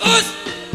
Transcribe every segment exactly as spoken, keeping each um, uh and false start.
Us.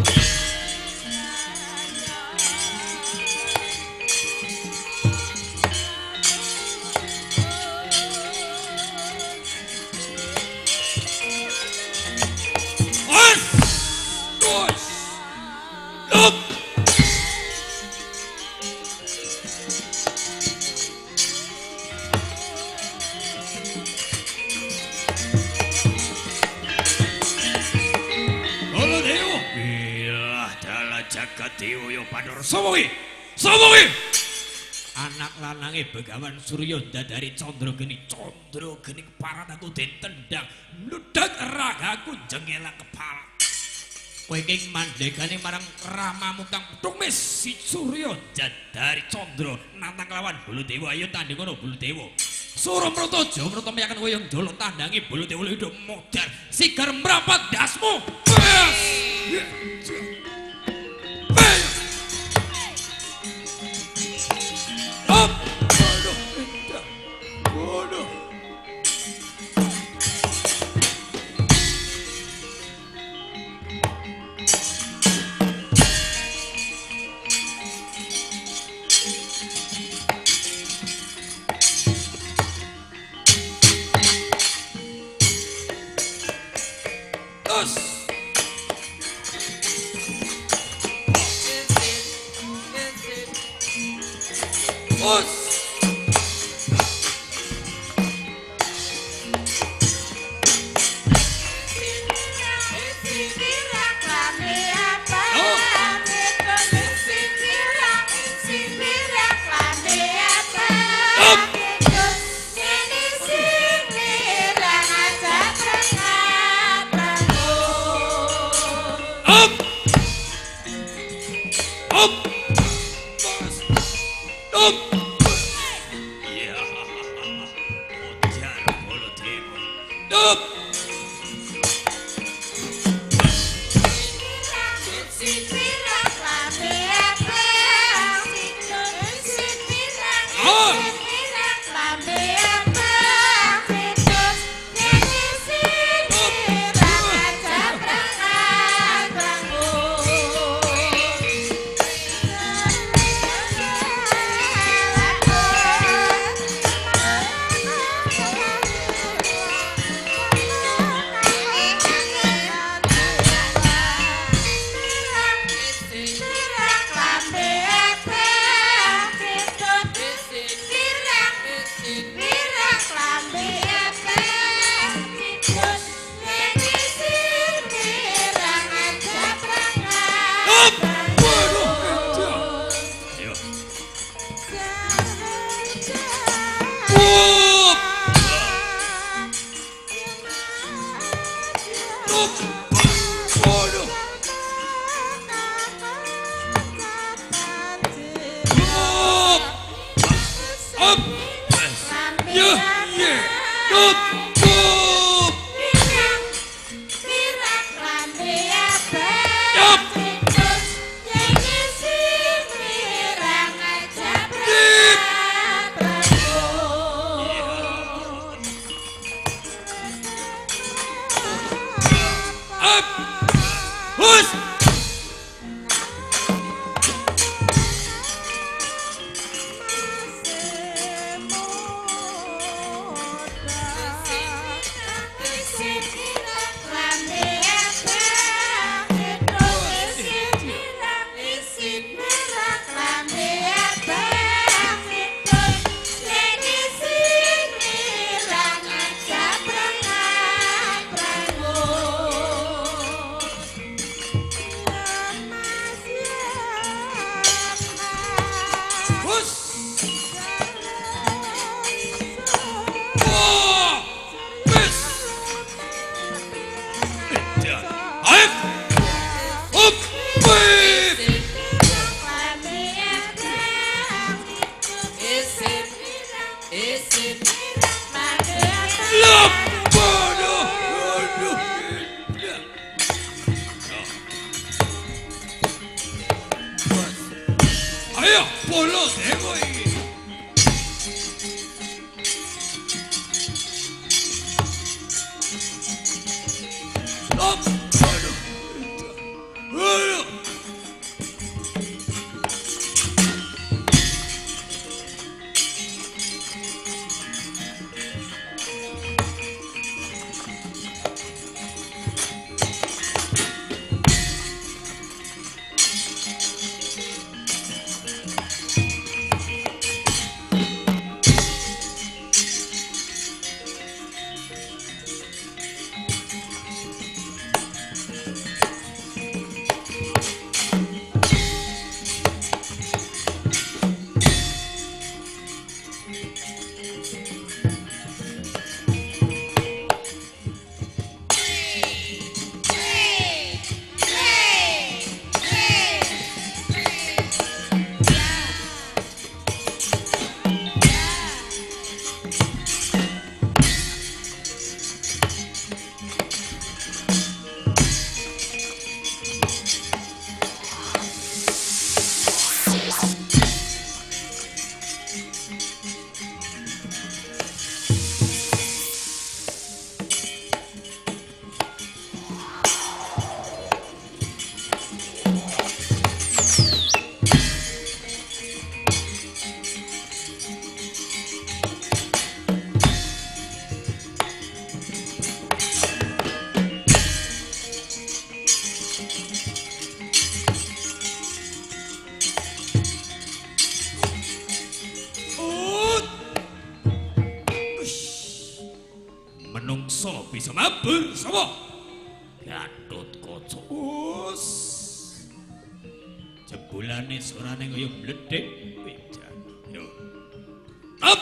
Sawangi, sawangi. Anak lanange Begawan Surya ndadari Candra Geni, Candra Geni keparanaku ditendang, mludak ragaku jenggelang kepala. Kowe iki mandhegane marang ramamu kang tumis si Surya ndadari Candra nantang lawan Baladewa, ayo tanding ngono Baladewa. Suramrata Jawamrata meyaken wayang dolo tandangi Baladewa hidup modar, sigar mrapat dasmu. bisa mabur sapa? Gatut Kaca. Us. Jebulane suarane kaya mledhek wedan. Yo. Up.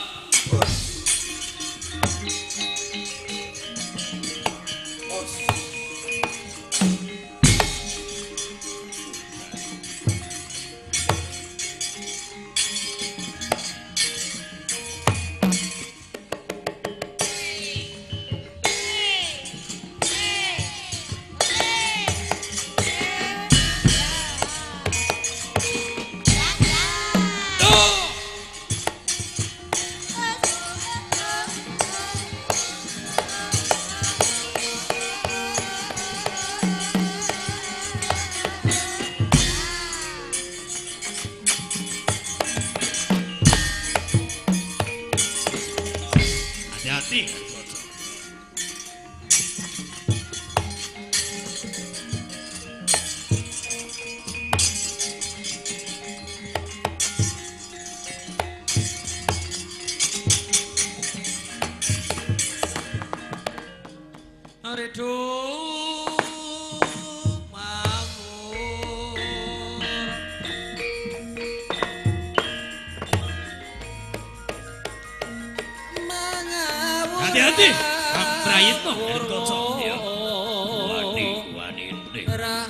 Hati-hati, Kang Prayitno Gatut Kaca. Ya. Wani wani ning.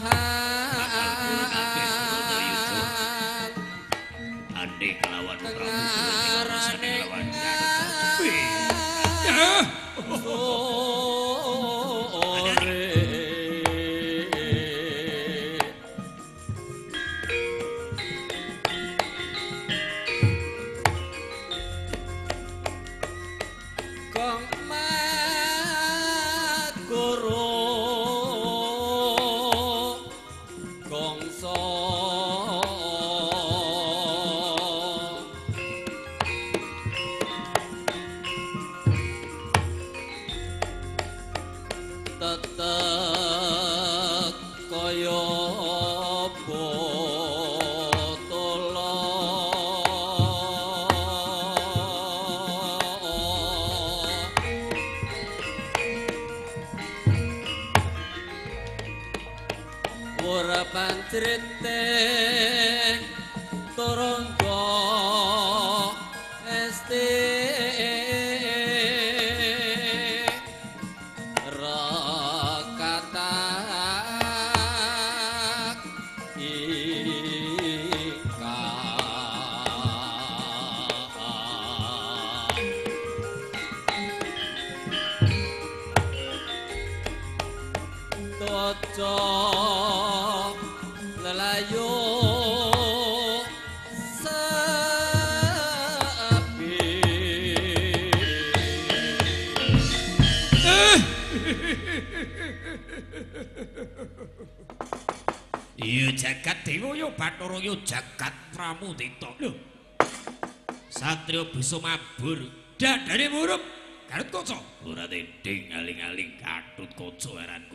Andi kelawan Prabu Surakarta kelawan Gatut Kaca. Ya. Iya jagat dewa yo Bathara yo jagat Pramudita. Lho. Satria bisa mabur dadane murup Gatut Kaca. Ora tending aling-aling Gatut Kaca aranku.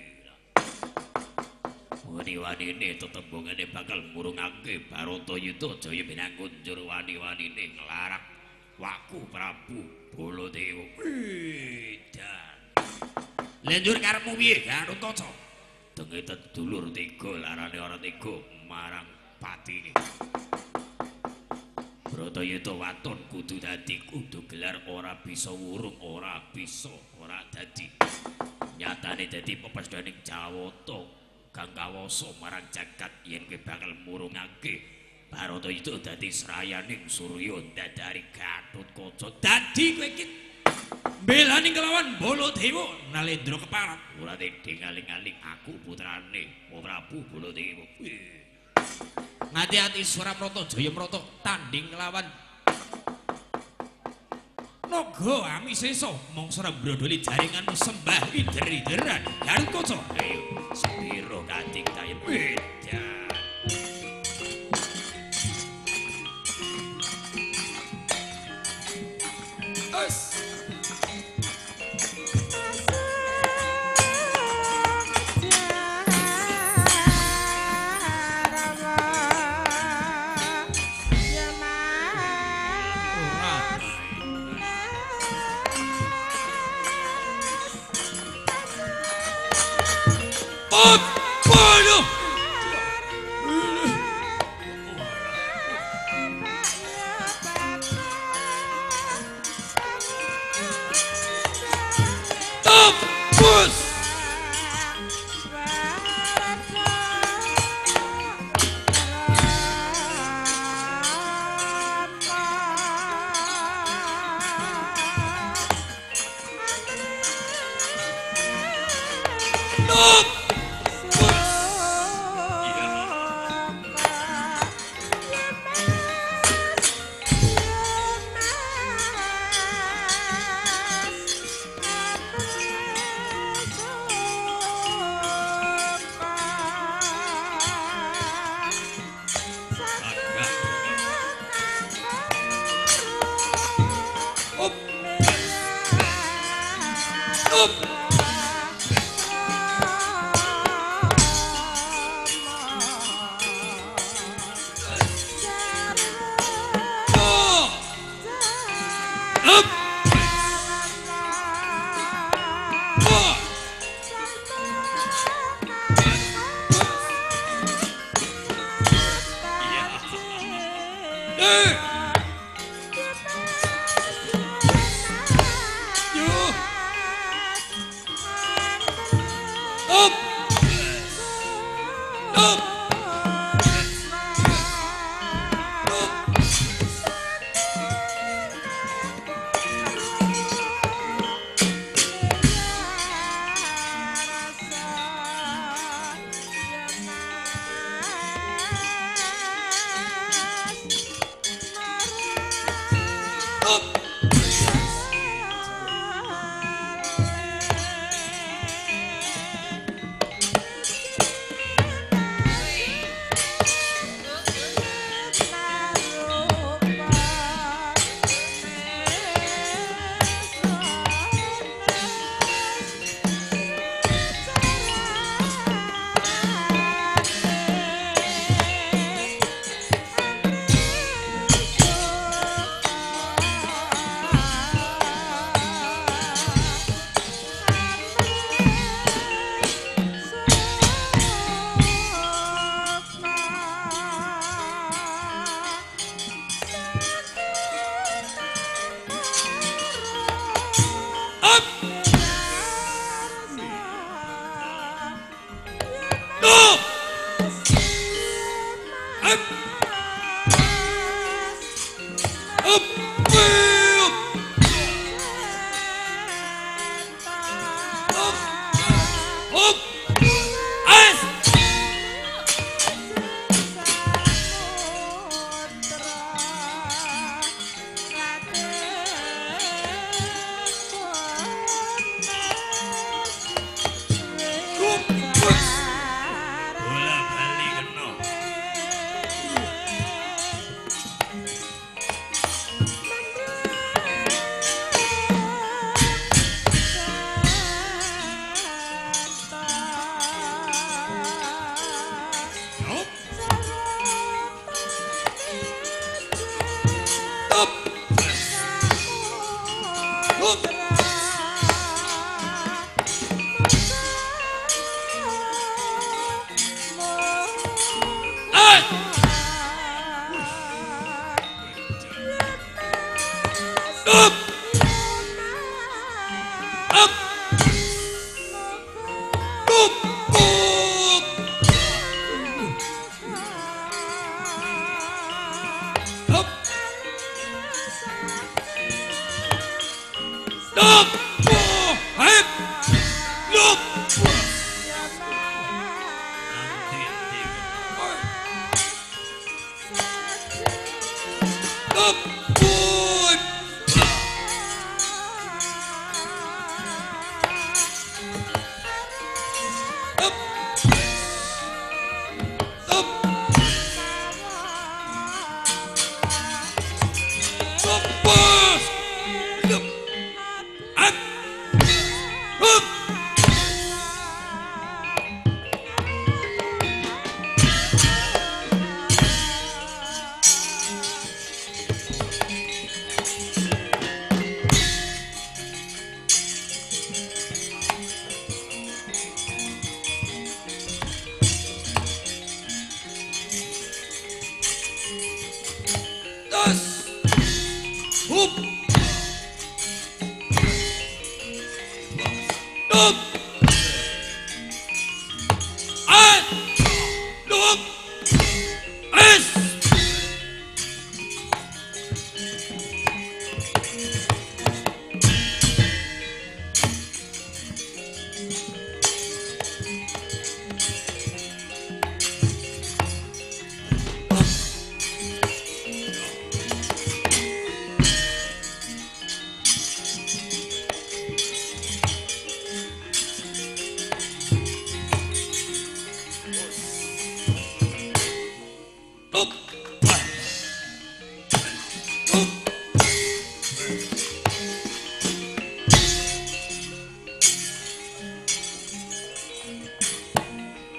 Wani-wanine tetembungane bakal murungake Baratayuda Jaya binangunjur wani-wanine nglarak waku Prabu Baladewa. Edan. Lenjur karepmu piye Gatut Kaca? Dengete dulur tiga larane ora tiga marang patine. Bratayuda waton kudu dadi kudu gelar ora bisa wurung ora bisa ora dadi. Nyatane dadi pepesdaning Jawata kang kawasa marang jagat yen kowe bakal murungake Baratayuda dadi srayaning Surya dadari Gatut Kaca. Dadi kowe iki belani kelawan Baladewa Nalendra keparat ora tending aling-aling aku putrane Prabu Baladewa. Ngati-ati Suraprata Jayamrata tanding kelawan Naga Amisesa mangsa mbrodoli jaringanmu sembah ider-ideran Gatut Kaca. Ayo sepiro kading tayen edan. Us Up, boy. Up, push. Up.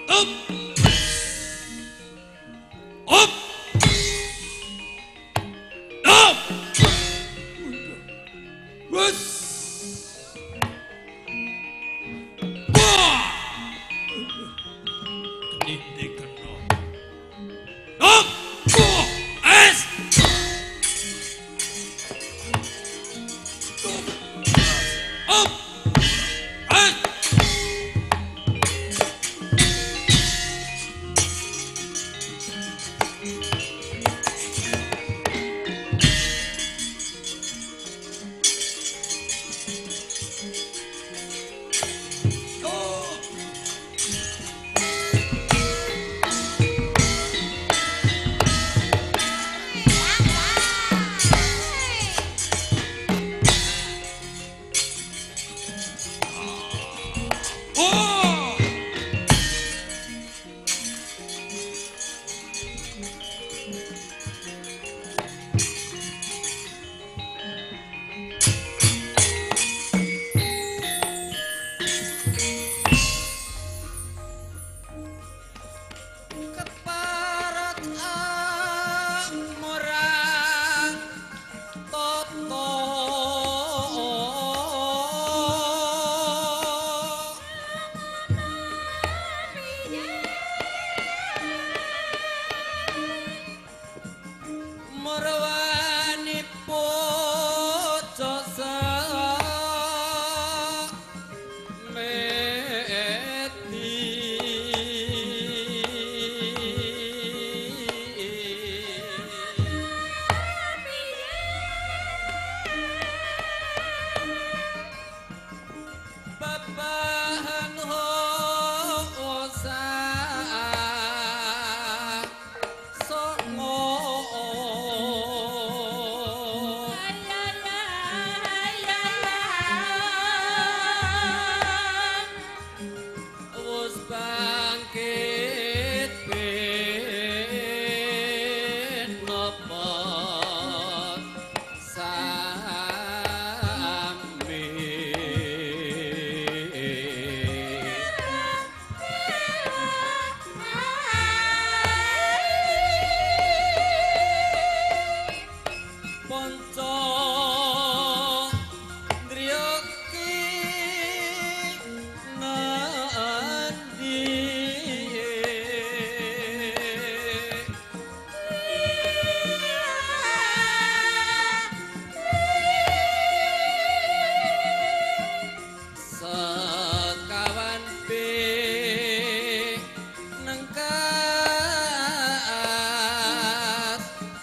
Up. Up. Up. Wes. Wah. Ini kena. Up. Wah. Es. Up. Es. Oh! Keparat amurang toto murwani pucuk babahan hosa songo wis bangkit ben nepot Ponco ndrioki nandi sekawan be nengkas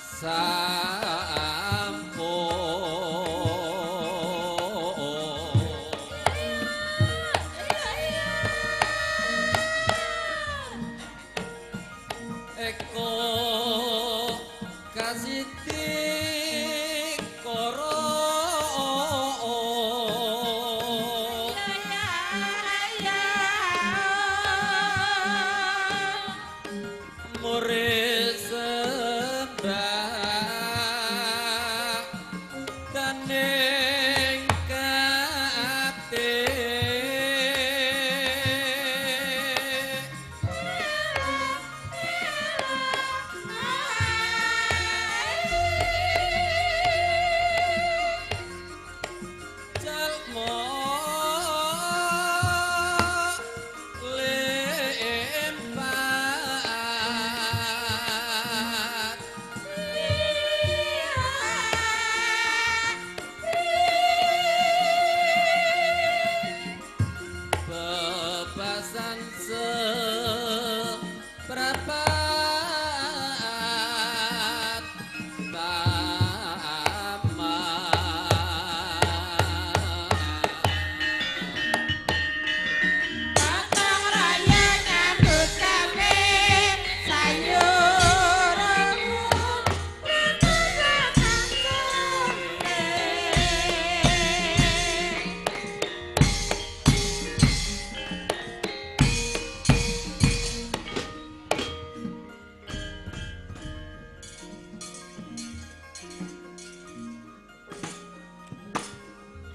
Eko kasiti koro murid sembah taning kate jalmo lempat bebasan seprapat Gotong royong nyambut gawe sayurmu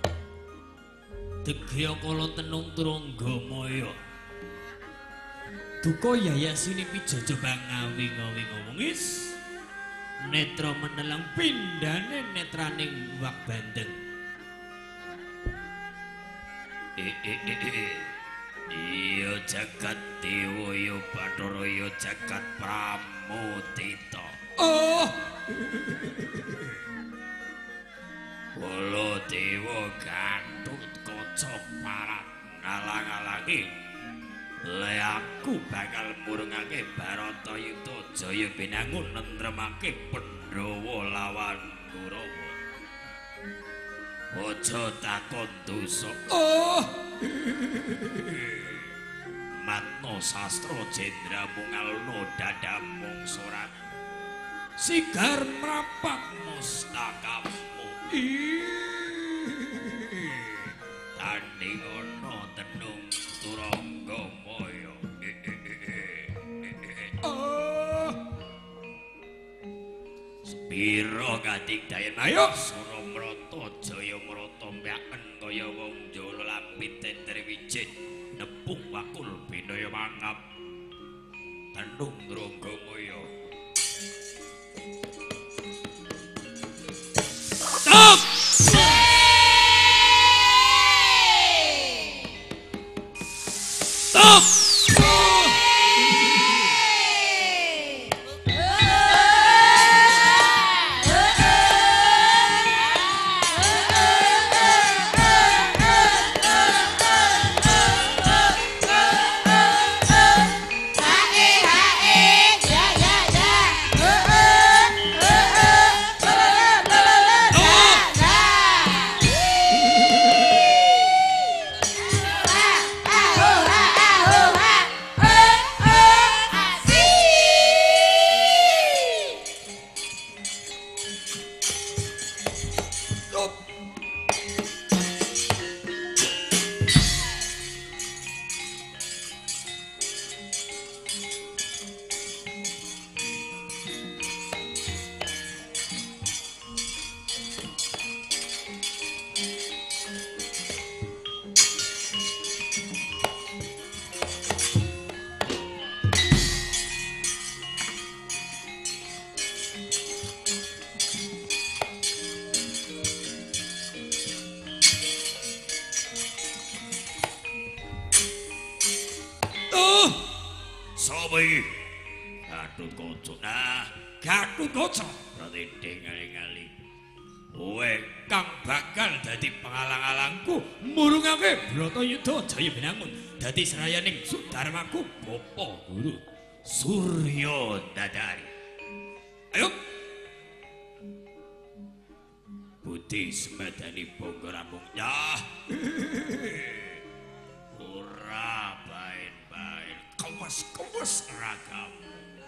Degya kala tenung Tranggamaya Duka yaya sini pijojo bangawi ngawi ngomongis. Netra menelang pindane netraning wak bandeng. Eh eh eh eh. Iya jagat dewa ya Bathara ya jagat pramudita. Oh. Wala dewa Gatotkaca parat ngalang-alangi. Le aku bakal murungake Baratayuda Jaya Binangun nentremake Pandhawa lawan Kurawa. Aja takon dosa. Oh. Matno sastra Jendra Mungalna dadamung sorak. Sigar merapat mustakamu. Tanding ana tenung turangga maya. Oh. Sepira kadigdayan ayo Suramrata Jayamrata mbaken kaya wong Jala lampit tender wijit nepung wakul binaya mangap tenung turangga maya. Stop! Stop! Gatotkaca. Nah, Gatotkaca berarti dengali-ngali. Kowe kang bakal dadi pengalang-alangku murungake Bratayuda Jaya Binangun dadi serayaning Sudarmaku Bapa Guru Surya Dadari. Ayo. Budi semedani bangga rampung dah. Ora bain-bain kemas-kemas ragamu.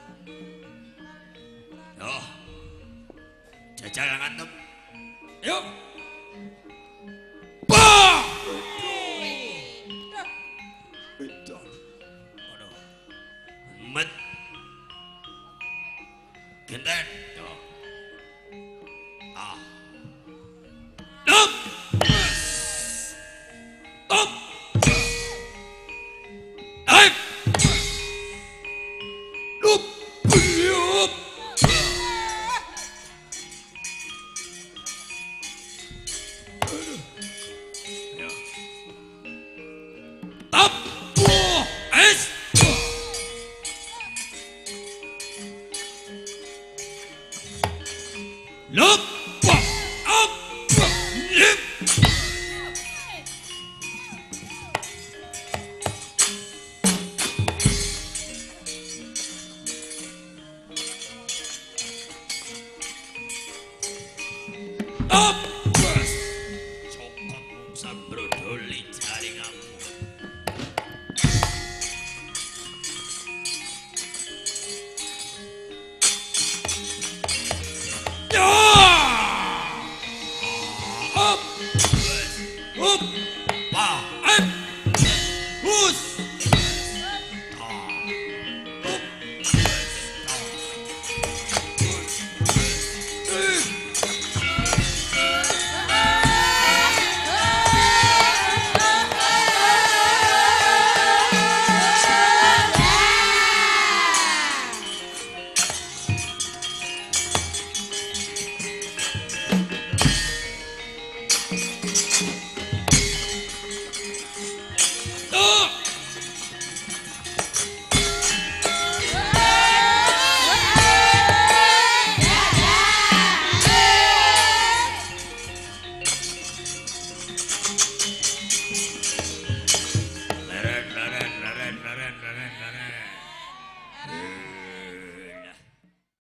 Yo. Jajal ngantem. Ayo. Bah! Betul. Aduh. Met. Genten. Yo. Ah. Stop! Stop! Ayo. Lup. Lup. Stop! Es.